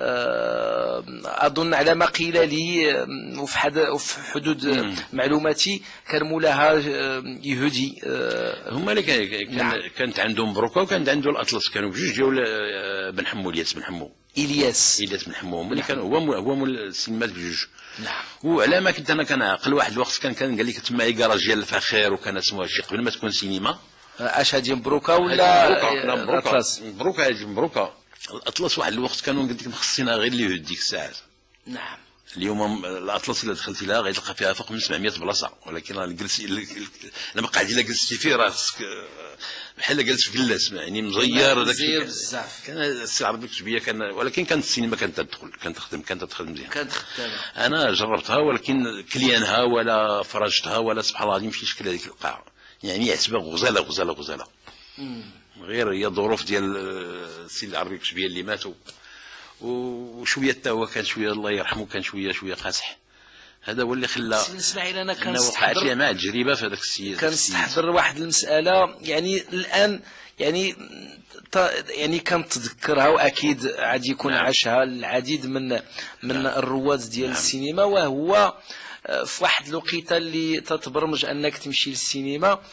اظن على ما قيل لي وفي وفي حدود معلوماتي كان مولاها يهودي. هما اللي كان نعم. كانت عندهم مبروكه وكانت عنده الاطلس، كانوا بجوج ديال بن حمو، الياس بن حمو الياس الياس بن حمو، هما اللي كانوا هو هو مول السينمات بجوج. نعم. وعلى ما كنت انا كنعقل واحد الوقت كان كان قال لك تما كراج ديال الفخير، وكان اسمه شي قبل ما تكون سينما. اش هادي مبروكه ولا الاطلس؟ مبروكه هادي مبروكه. الاطلس واحد الوقت كانوا قلت لك مخصصينها غير اليهود ديك الساعات. نعم. اليوم الاطلس اللي دخلتي لها غتلقى فيها فوق من سبعمية بلاصه، ولكن انا جلست لما قاعد الا جلستي فيه راسك بحال جالس في كلاس، يعني مزير هذاك الشيء بزاف. كان السي العربي الكتبيه كان، ولكن كانت السينما كانت تدخل، كانت تخدم كانت تدخل مزيان، كانت خدامه. انا جربتها ولكن كليانها ولا فرجتها ولا سبحان الله ماشي شكل هذيك القاعه، يعني يحسبها غزاله غزاله غزاله. غير هي الظروف ديال السي العربي الكتبيه اللي ماتوا، وشويه حتى هو كان شويه الله يرحمه كان شويه شويه قاصح. هذا هو اللي خلى سي اسماعيل انا كان وقعت لي مع التجربه في هذاك السيد. كنستحضر واحد المساله يعني الان يعني يعني كنتذكرها واكيد عاد يكون نعم. عاشها العديد من من نعم. الرواد ديال نعم. السينما، وهو في واحد الوقيته اللي تتبرمج انك تمشي للسينما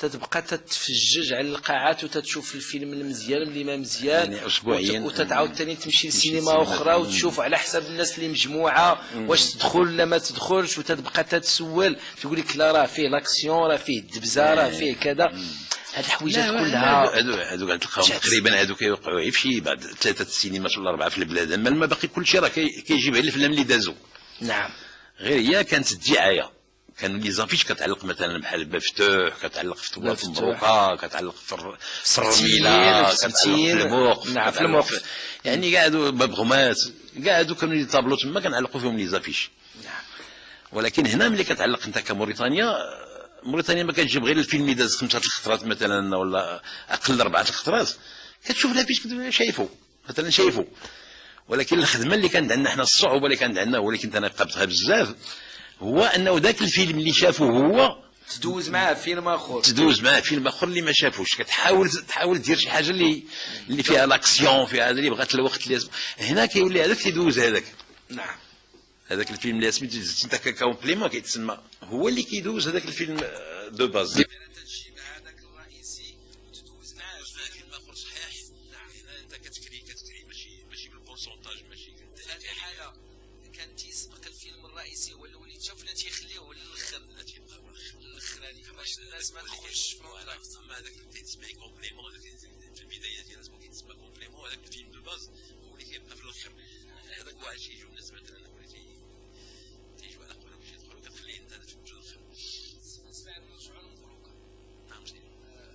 تتبقى تتفجج على القاعات وتتشوف الفيلم المزيان اللي ما مزيان، يعني أسبوعيا وتتعاود ثاني تمشي للسينما اخرى وتشوف على حساب الناس اللي مجموعه واش تدخل ولا ما تدخلش، وتتبقى تتسول تقول لك لا راه فيه لاكسيون، راه فيه الدبزه، راه فيه كذا. هاد الحويجات كلها هادو هادو غتلقاهم تقريبا هادو كيوقعوا غير فشي بعد ثلاثه السينمات ولا اربعه في البلاد، اما ما باقي كلشي راه كيجيب على الافلام اللي دازوا. نعم. غير هي كانت الدعايه، كانوا لي زافيش كتعلق مثلا بحال بفتوح، كتعلق في طوال في مبروكه، كتعلق في في الرميله، كتعلق في الموق. نعم في الموق. يعني كاع هادو باب غمات كاع هادو كانوا لي طابلو تما كنعلقوا فيهم لي زافيش. نعم. ولكن هنا ملي كتعلق انت كموريتانيا، موريتانيا ما كتجيب غير الفيلم اللي داز خمسه الخطرات مثلا ولا اقل اربعه الخطرات، كتشوف لافيش شايفو مثلا شايفو. ولكن الخدمه اللي كانت عندنا حنا، الصعوبه اللي كانت عندنا ولكن انا قابلتها بزاف، هو انه ذاك الفيلم اللي شافه هو تدوز معاه فيلم اخر، تدوز معاه فيلم اخر اللي ما شافوش، كتحاول تحاول دير شي حاجه اللي اللي فيها لاكسيون، فيها هذا اللي بغات الوقت اللي هنا كيولي هذاك كيدوز هذاك. نعم. هذاك الفيلم اللي سميتو انت ككومبليمون كيتسمى، هو اللي كيدوز هذاك الفيلم دو باز. تجي مع هذاك الرئيسي وتدوز معاه فيلم اخر صحيح. نعم. هنا انت كتكري كتكري ماشي ماشي بالبورسونتاج، ماشي في هذه الحاله كان تيسبق الفيلم الرئيسي هو الاول يتشاف ولا تيخليوه للاخر، لا تيبقى للاخر هذيك باش الناس ما تخرجش في هذاك. تسمى هذاك كيتسمى كومبليمون، في البدايه ديال اسمه كيتسمى كومبليمون، هذاك الفيلم دو باز هو اللي كيبقى في الاخر. هذاك واحد شي الناس مثلا ولا تيجيو على قبل باش يدخلوا كتخليه انت تفوت للاخر. بالنسبه للرجوع لمبروكه، نعم زين.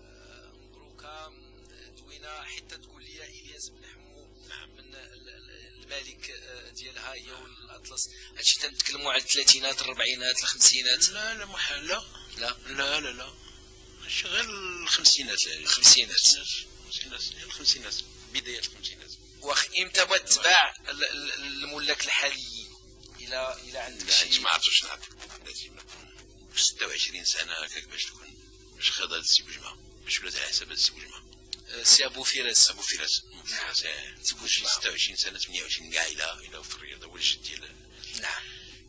مبروكه دوينه حتى تقول لي الياس بن حمو من الملك ديالها هي والاطلس، هادشي تنتكلموا على الثلاثينات الربعينات الخمسينات؟ لا لا محال، لا لا لا لا لا ماشي غير الخمسينات. الخمسينات الخمسينات بدايه الخمسينات. واخ امتى بغات تباع الملاك الحاليين الى الى عندك شي؟ ما عرفتش نعرف لازم ستة وعشرين سنه هكاك باش تكون باش خاض هذا السي بوجمع، باش ولات على حساب هذا السي بوجمع. سي ابو فراس، ابو فراس سي بوجمع ستة وعشرين سنه ثمانية وعشرين كاع الى الى في الرياضه هو الجد ديال. نعم.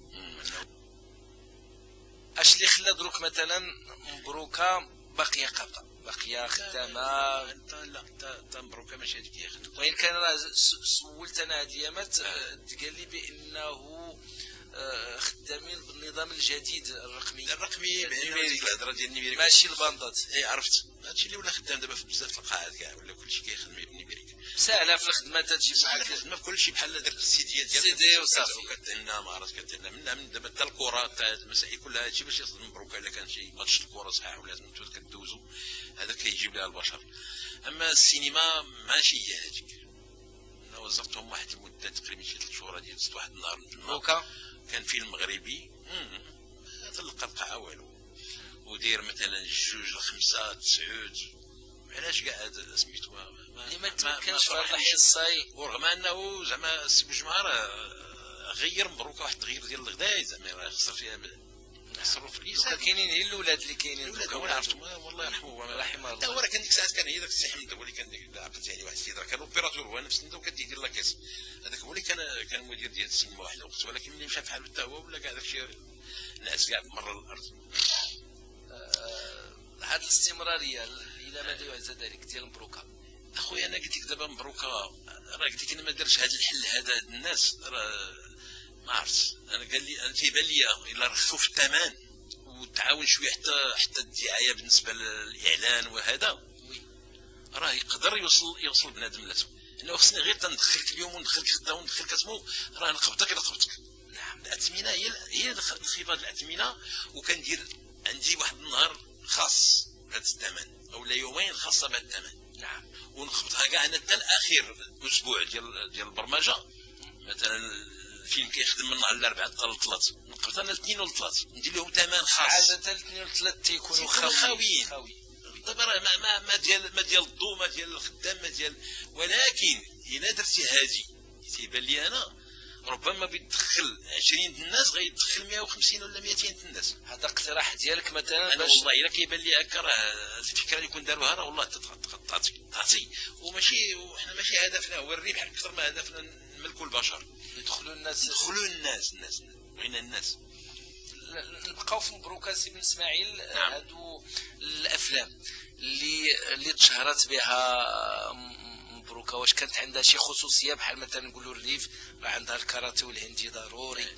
اش اللي خلى دروك مثلا مبروكه باقيه قابضه باقيه خدامه؟ لا تا مبروكه ماشي هذيك هي خدمه. وين كان راه سولت انا هاد الايامات قال لي بانه خدامين بالنظام الجديد الرقمي الرقمي النيميريك، الهضره ديال النيميريك ماشي الباندات. اي عرفت هادشي اللي ولا خدام دابا في بزاف القاعات كاع، ولا كلشي كيخدم بالنيميريك. ساهله في الخدمه تجي معاك الخدمه في كلشي بحال داك السيديه ديال السيدي وصافي. كتهنا ما عرفت كتهنا من من دابا حتى الكره تاع المسائل كلها هادشي باش يصدم مبروك. الا كان شي ماتش الكره صحيح ولازم نتو كدوزو هذا كيجيب لها البشر. اما السينما ماشي هي هذيك. انا وزرتهم واحد المده تقريبا شي ثلاث شهور هادي، وصلت واحد النهار مبروكه كان فيلم مغربي تلقى القاعه والو ودير مثلا جوج لخمسه تسعود. علاش كاع هذا سميتو اللي ما تمكنش في هذا الحصه، ورغم انه زعما السي بوجمع راه غير مبروك واحد التغيير ديال الغداء، زعما راه خسر فيها خسروا في اليسار. كاينين غير الاولاد اللي كاينين انا عرفتهم والله يرحمه رحمه الله. هو راه كان ديك الساعات كان هي داك السي حمد هو اللي كان ديك عقلت يعني واحد السيد راه كان اوبيراتور هو نفس النظام كدير لاكيس، هذاك هو اللي كان كان مدير ديال السينما واحد الوقت. ولكن ملي مشى بحال حتى هو ولا كاع داكشي الناس كاع مر الارض. هذه الاستمراريه الى مدى يعز ذلك ديال مبروكه. اخويا انا قلت لك دابا مبروكه راه قلت لك انا ما دارش هذا الحل هذا الناس راه ما عرفتش. انا قال لي انا تيبان لي الا رخصوا في الثمن وتعاون شويه حتى حتى الدعايه بالنسبه للاعلان وهذا راه يقدر يوصل يوصل بنادم لاتو. انه خصني غير تندخلك اليوم وندخلك غدا وندخلك اسمو راه نقبضك الا قبضتك. نعم الاثمنه هي هي انخفاض الاثمنه. وكندير عندي واحد النهار خاص بهذا الثمن او لا يومين خاصه بهذا الثمن. نعم ونخبطها كاع انا حتى الاخير اسبوع ديال ديال البرمجه. مثلا الفيلم كيخدم من نهار الاربعاء حتى الثلاث نقبط انا الاثنين والثلاث ندير لهم ثمن خاص. عاده الاثنين والثلاث تيكونوا خاويين. دابا راه ما ما ما ديال ما ديال الضو ما ديال الخدام ما ديال. ولكن الا درتي هادي تيبان لي انا ربما بيدخل عشرين الناس غيدخل مئة وخمسين ولا مئتين الناس. هذا اقتراح ديالك مثلا باش والله الا كيبان لي هكا راه الفكره اللي كون داروها راه والله تعطي تعطي. وماشي وحنا ماشي هدفنا هو الربح اكثر ما هدفنا نملكوا البشر. يدخلوا الناس يدخلوا الناس الناس وين الناس نبقاو في مبروكه سي بن اسماعيل. هادو الافلام اللي اللي تشهرت بها مبروكه، واش كانت عندها شي خصوصيه بحال مثلا نقولوا الريف راه عندها الكاراتيه والهندي ضروري؟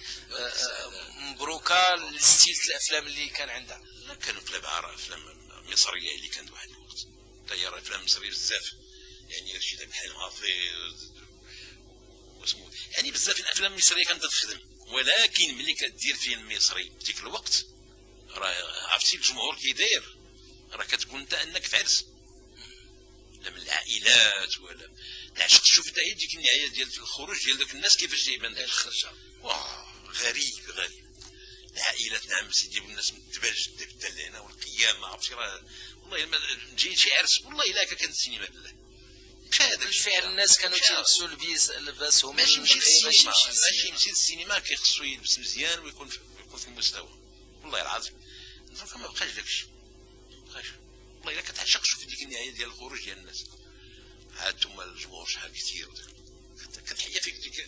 مبروكه الستيل الافلام اللي كان عندها لا كانوا افلام مصريه اللي كانت واحد الوقت طياره افلام مصريه بزاف، يعني شي بحال حافظ واسمو يعني بزاف الافلام المصريه كانت تخدم. ولكن ملي كدير فيلم مصري في ديك الوقت راه عرفتي الجمهور كي داير، راه كتكون انت انك في عرس لا من العائلات ولا عشق تشوف انت ديك النهايه ديال الخروج ديال دوك الناس كيفاش جايبان داك الخرجه. واه غريب غريب العائلات. نعم سيدي الناس مدباج دابا لهنا والقيامه عرفتي راه والله ما جاي شي عرس والله الا كانت السينما بالله مش هذا بالفعل. الناس كانوا تيلبسوا البيس لباسهم ماشي يمشي للسينما، ماشي يمشي للسينما كيخصو يلبس مزيان ويكون في يكون في المستوى. والله العظيم ما بقاش داكشي ما بقاش والله الا كتعشق شوف ديك النهايه ديال الخروج ديال الناس عاد ثم الجمهور شحال كثير كتحيا فيك ديك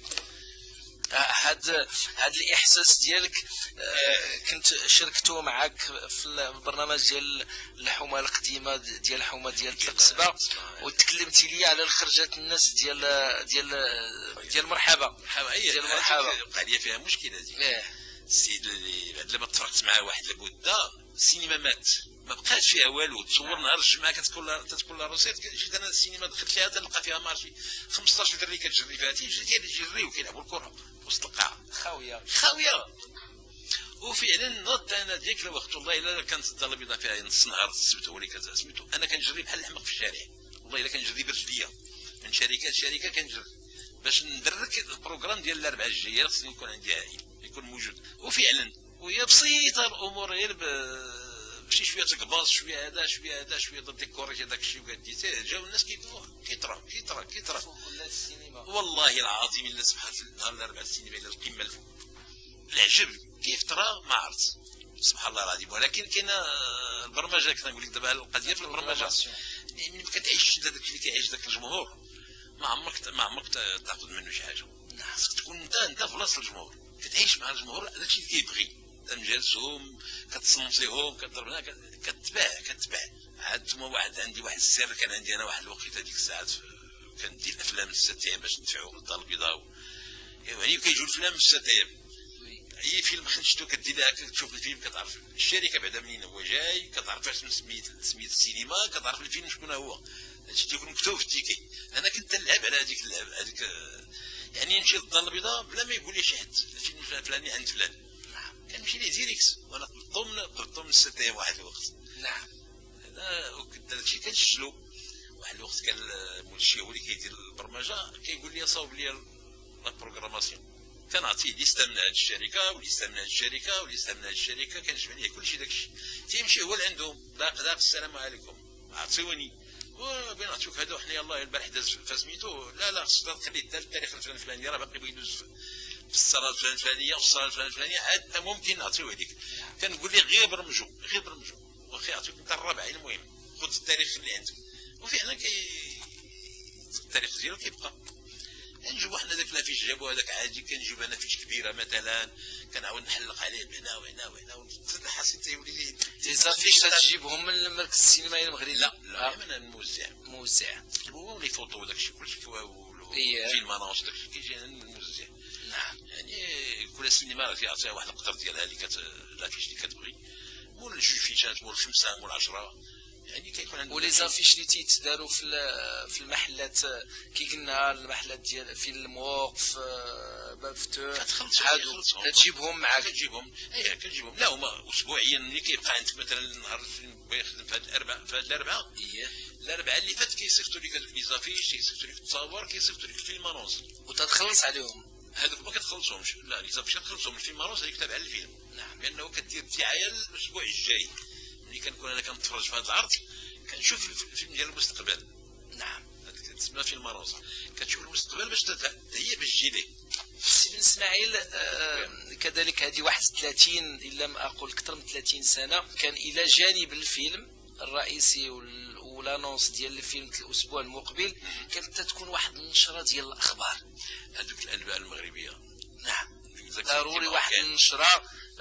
هاد هاد الاحساس ديالك. كنت شاركتو معاك في البرنامج ديال الحومه القديمه ديال الحومه ديال القصبه، وتكلمتي لي على الخرجات الناس ديال ديال ديال مرحبا مرحبا ديال مرحبا. بقى لي فيها مشكله هذيك السيد اللي بعد لما تفرقت معاه واحد لبوده السينما مات ما بقاش فيها والو. تصور نهار الجمعه كتكون كتكون لا روسيت جيت انا السينما دخلت ليها تلقى فيها مارشي خمسطاش دري كتجري فيها تيجي كيجريو كيلعبوا الكره وسط القاعه خاويه خاويه. وفعلا نضت انا ديك الوقت والله الا كانت الدار البيضاء فيها نص نهار السبت هو اللي كتسميتو انا كنجري بحال الحمق في الشارع والله الا كنجري برجليا من شركه لشركه كنجري باش ندرك البروغرام ديال الاربعاء الجايه خصني يكون عندي عائل يكون موجود. وفعلا وهي بسيطه الامور غير بشي شويه تقباص شويه هذا شويه هذا شويه ضد ديكوريتي هذاك الشيء وكديتيه جاو الناس كيقولوا كيطرا كيطرا كيطرا والله العظيم الا سبحان نهار الاربعاء السينما الى القمه الفوق العجب كيف ترى ما عرفت سبحان الله العظيم. ولكن كاينه البرمجه كنقول لك دابا القضيه في البرمجه ملي كتعيش داك اللي كيعيش داك الجمهور ما عمرك ما عمرك تاخذ منه شي حاجه. خصك تكون انت انت في بلاصه الجمهور كتعيش مع الجمهور داك الشيء اللي كيبغي مجالسهم كتصنصيهم كضربنا كتباع كتباع. عاد ثم واحد عندي واحد السر كان عندي انا واحد الوقت هذيك الساعات كندير الافلام الستة باش ندفعوا للدار البيضاء يعني كيجيو الافلام الستة اي فيلم خرجتو كدير لها كتشوف الفيلم كتعرف الشركه بعدا منين هو جاي كتعرف واش سميت سميت السينما كتعرف الفيلم شكون هو هادشي تيكون مكتوب في التيكي. انا كنت نلعب على هذيك اللعب هذيك يعني نمشي للدار البيضاء بلا ما يقول لي شي حد الفيلم الفلاني عند فلان كنمشي ليه ديريكت وانا قبضتو من قبضتو من الستة واحد الوقت. نعم انا وكنت هادشي كنسجلو واحد الوقت كان مولشي هو اللي كيدير البرمجه كيقول لي صاوب لي لا بروغراماسيون كنعطيه ليستا من هاد الشركه وليستا من هاد الشركه وليستا من هاد الشركه كنجمع ليه كلشي داكشي تيمشي هو لعندهم داق داق السلام عليكم عطيوني وبين نعطيوك هذا وحنا يلاه البارح داز فسميتو لا لا خصك تخليه داز التاريخ الفلاني راه باقي بغا يدوز في الصاله الفلانيه والصاله الفلانيه عاد ممكن نعطيو هذيك. كنقول ليه غير برمجو غير برمجو واخا يعطيوك انت الرابع المهم خذ التاريخ اللي عندك. وفعلا كي التاريخ ديالو كيبقى نجيبو حنا داك لافيش جابو هذاك عادي كنجيب انا فيش كبيره مثلا كنعاود نحلق عليه هنا وهنا وهنا ونحس انت يولي لي لي زافيش تجيبهم من المركز السينمائي المغربي. لا لا انا موزع موزع هو لي فوتو وداك الشيء كلشي ايه فيلم انونس داك الشيء كيجي موزع. نعم يعني كل سينما راه كيعطيها واحد القدر ديالها اللي كت لافيش اللي كتبغي مول جوج فيشات مول خمسه مول عشرة يعني كيكون عندنا ولي زافيش اللي تيتداروا في في المحلات كي قلنا المحلات ديال في الموقف باب فتوح عادو تجيبهم معاك كتجيبهم اي كتجيبهم لا هما اسبوعيا ملي كيبقى عندك مثلا النهار الفيلم بغا يخدم في هاد الاربعاء في هاد الاربعاء ايه الاربعاء اللي فات كيصيفطوا لك هذوك لي زافيش كيصيفطوا لك التصاور كيصيفطوا لك الفيلم انونس وتتخلص عليهم هذوك ما كتخلصوهمش لا لي زافيش كتخلصهم الفيلم انونس هذيك تابعه للفيلم. نعم لانه كدير الدعايه الاسبوع الجاي ملي كنكون انا كنتفرج في هذا العرض كنشوف الفيلم ديال المستقبل. نعم هذيك كتسمى فيلم انونس كتشوف المستقبل باش هي باش تجي ليه. سي بن اسماعيل آه كذلك هذه واحد ثلاثين ان لم اقل اكثر من ثلاثين سنه كان الى جانب الفيلم الرئيسي والانونس ديال الفيلم الاسبوع المقبل كانت تكون واحد النشره ديال الاخبار هذوك الانباء المغربيه. نعم ضروري واحد النشره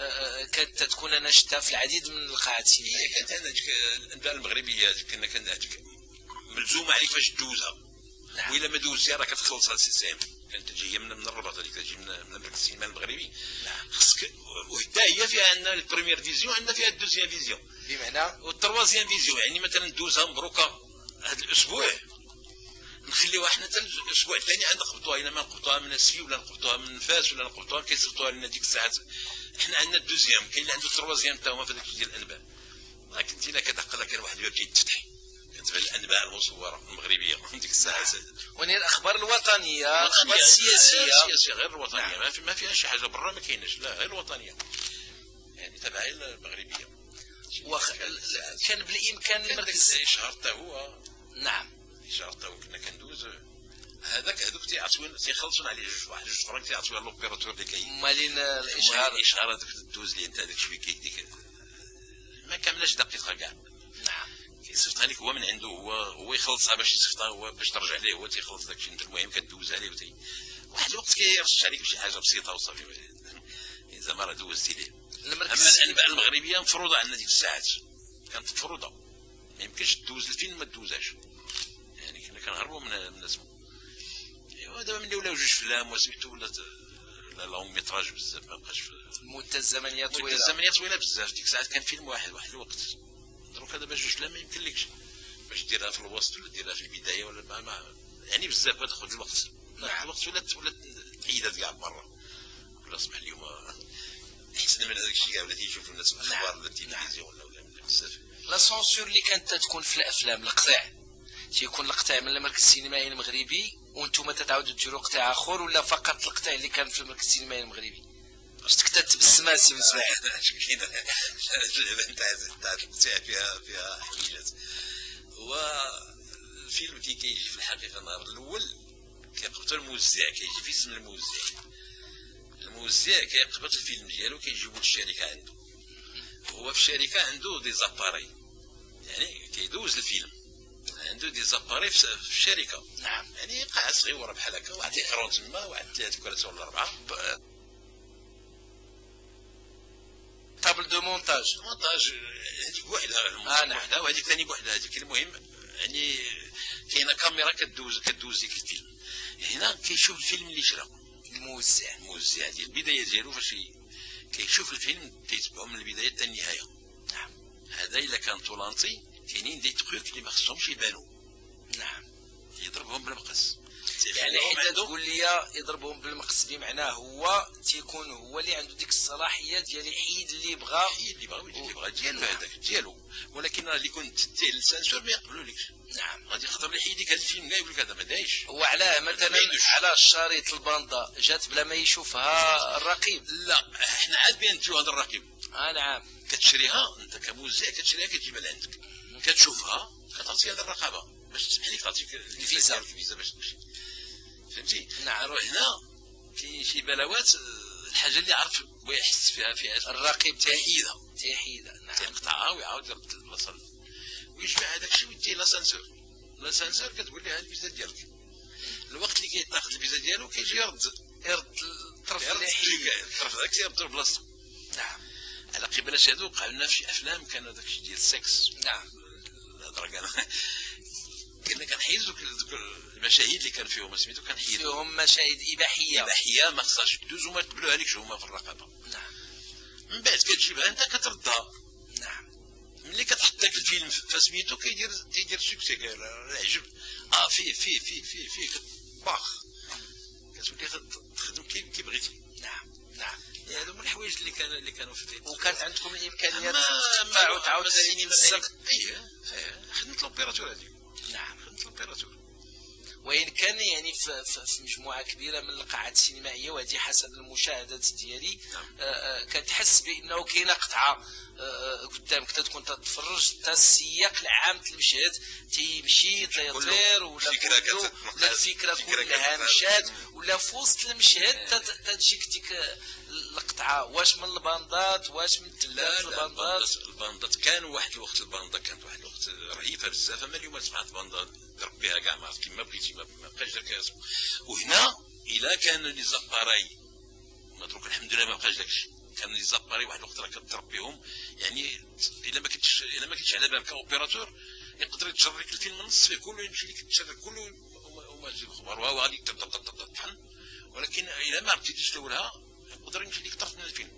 كانت تكون انا شفتها في العديد من القاعات السينمائيه. كانت عندك الانباء المغربيه كنا كان ملزومه عليك فاش تدوزها. نعم. وإلا ما دوزتها راه كتخلصها السيستم. كانت تجي من من الرباط هذيك تجي من من مركز السينما المغربي. نعم. خصك وحتى هي فيها عندنا البريمير فيزيون عندنا فيها الدوزيام فيزيون. بمعنى والتروازيام فيزيون يعني مثلا ندوزها مبروكه هذا الاسبوع نخليوها حنا حتى الاسبوع الثاني عاد نقبطوها الا ما نقبطوها من السي ولا نقبطوها من فاس ولا نقبطوها كيصيفطوها لنا ديك الساعات. حنا عندنا الدوزيام كاين اللي عنده التروازيام حتى هما في هذاك ديال الانباء. راه كنت الا كتعقلها كان واحد الباب كيتفتح كتبان الانباء المصوره المغربيه من ديك الساعات. وني الاخبار الوطنيه الاخبار السياسيه السياسيه غير الوطنيه. نعم. ما, في ما فيها شي حاجه برا ما كايناش لا غير الوطنيه يعني تبع المغربيه. وخ... كان بالامكان المركز يشهر حتى هو. نعم يشهر حتى هو كنا كندوز هذاك هذوك تيعطيونا تيخلصون عليه جوج واحد جوج فرانك تيعطيوها لوبيراتور اللي كي مالين الاشهار الاشهار هذوك الدوز اللي انت هذاك شويه كيديك ما كاملاش دقيقه كاع. نعم كيصيفطها لك هو من عنده هو هو يخلصها باش يصيفطها هو باش ترجع ليه هو تيخلص داك الشيء. انت المهم كدوزها ليه وتي واحد الوقت كيرشح عليك بشي حاجه بسيطه وصافي زعما راه دوزتي ليه. اما الانباء المغربيه مفروضه عندنا ديك الساعات كانت مفروضه ما يمكنش تدوز الفيلم ما تدوزهاش يعني كنا كنهربوا من من اسمه. ايوا دابا ملي ولاو جوج فلام وسميتو ولات لا لونغ ميتراج بزاف ما بقاش المده الزمنيه طويله المده الزمنيه طويله بزاف. ديك الساعات كان فيلم واحد واحد الوقت دروك دابا جوج فلام ما يمكنلكش باش ديرها في الوسط ولا ديرها في البدايه ولا ما, ما يعني بزاف تاخذ الوقت. نعم. الوقت ولات ولات عيدات كاع مره ولا صبح اليوم احسن من هذاك الشيء كاع ولا تيشوفوا الناس الاخبار ولا التلفزيون ولا ولا بزاف. لا سونسور اللي كانت تكون في الافلام القطاع تيكون القطاع من المركز السينمائي المغربي وانتم تتعاودوا ديروا قطاع اخر ولا فقط القطاع اللي كان في المركز السينمائي المغربي؟ شفتك تتبسم سي مسمع كاينه اللعبه نتاع نتاع فيها فيها حويجات. هو الفيلم كي كيجي في الحقيقه النهار الاول كيقبطوا الموزع كيجي في اسم الموزع. الموزع كيقبط الفيلم ديالو كيجيبوا للشركه عنده. هو في الشركه عنده دي زاباري يعني كيدوز الفيلم عنده دي زاباري في الشركه. نعم يعني قاعه صغيره بحال هكا واحد يقرون تما واحد ثلاثه كراسي ولا اربعه طابل دو مونتاج مونتاج هذيك بوحدها وحدها وهذيك ثاني بوحدها. هذيك المهم يعني كاينه كاميرا كدوز كدوز ديك الفيلم. هنا كيشوف الفيلم اللي جرى الموزع الموزع ديال البدايه ديالو فاش كيشوف الفيلم كيتبعو من البدايه حتى النهايه. نعم هذا الا كان طولانتي كاينين دي تخوك اللي ما خصهمش يبانوا. نعم يضربهم بالمقص يعني حتى تقول لي يضربهم بالمقص بمعنى هو تيكون هو اللي عنده ديك الصلاحيه ديال يحيد اللي بغى اللي بغى اللي بغى ديالو هذاك ديالو. ولكن راه اللي كنت تيل السانسور ما يقبلولكش. نعم غادي يقدر يحيدك هذا الفيلم كاع يقول لك هذا ما دايش. هو علاه مثلا على الشريط الباندا جات بلا ما يشوفها الرقيب؟ لا احنا عاد بين نجيو هذا الرقيب. اه نعم كتشريها انت كموزع كتشريها كتجيبها لعندك كتشوفها كتعطيها هذا الرقابه باش تسمح لك تعطيك الفيزا الفيزا باش تمشي فهمتي. نعم روح هنا كاين شي بلاوات الحاجه اللي عرف ويحس فيها فيها الرقيب تيحيدها تيحيدها. نعم تيقطعها ويعاود يرد البلاصه ويجمع هذاك الشيء ويديه لاسانسور. لاسانسور كتقول لها الفيزا ديالك. الوقت اللي كيتاخذ الفيزا ديالو كيجي يرد يرد الطرف اللي يحيد الطرف هذاك تيرد لبلاصتو. نعم على قبلاش هذو وقع لنا في افلام كانوا داك الشيء ديال السكس. نعم الهضره كان كنا كنحيدو دوك المشاهد اللي كان فيهم سميتو كنحيدو فيهم مشاهد اباحيه اباحيه ما خصهاش تدوز وما تقبلوها لكش هما في الرقابه. نعم من بعد كتجيبها انت كتردها. نعم ملي كتحط داك الفيلم فسميتو كيدير تيدير سوكسي كيعجب اه فيه فيه فيه فيه فيه باخ كتولي تخدم كي بغيتي. نعم نعم هادو من الحوايج اللي كانوا اللي كانوا في الفيلم. وكانت عندكم الامكانيات تدفعوا تعاودوا بالسبق. اييه خدمه لوبيراتور هذيك. نعم خدمه لوبيراتور. وإن كان يعني في, في مجموعة كبيرة من القاعات السينمائية وهذه حسب المشاهدات ديالي. نعم. كتحس بأنه كاينة قطعة قدامك تكون تتفرج حتى السياق العام المشهد تيمشي تيطير ولا ولا الفكرة كلها مشات ولا في وسط المشهد تجيك ديك القطعة واش من الباندات واش من لا الباندات. الباندات كانوا واحد الوقت الباندا كانت واحد الوقت رهيفة بزاف. اما اليوم سمعت باندا ضرب بها كاع ما عرفت كيما بغيتي ما بقاش داك اسمه. وهنا الا كان لي زاباراي مدروك الحمد لله ما بقاش داكشي كان يزاباري واحد الوقت راه كتضرب بهم، يعني الا ما كنتش الا ما كنتش على بالك كاوبيراتور يقدر يتجرك الفيلم نص فيه كله يمشي لك يتشرك كله وما يجي الخبر وهو غادي تطحن، ولكن الا ما عرفتيش تدولها يقدر يمشي لك طرف من الفيلم.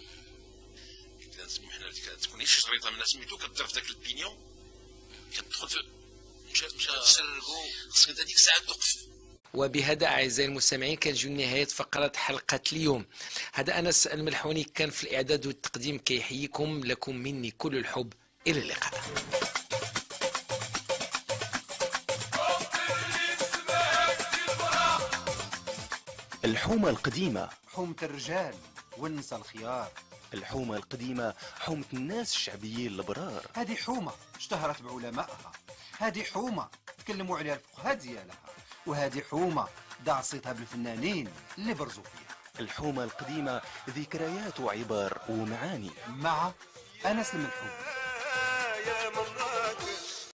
لازم حنا تكون شي شريطه من سميتو كدير في ذاك البينيون كتدخل في مشى مشى تسرقو، خصك هذيك الساعه توقف. وبهذا أعزائي المستمعين كنجيو لنهاية فقرة حلقة اليوم. هذا أنس الملحوني كان في الإعداد والتقديم، كيحييكم، لكم مني كل الحب، إلى اللقاء. الحومة القديمة حومة الرجال والنساء الخيار. الحومة القديمة حومة الناس الشعبيين البرار. هذه حومة اشتهرت بعلمائها، هذه حومة تكلموا عليها الفقهاء ديالها، وهذه حومة دعصتها بالفنانين اللي برزوا فيها. الحومة القديمة ذكريات وعبار ومعاني. مع أنس الملحون. يا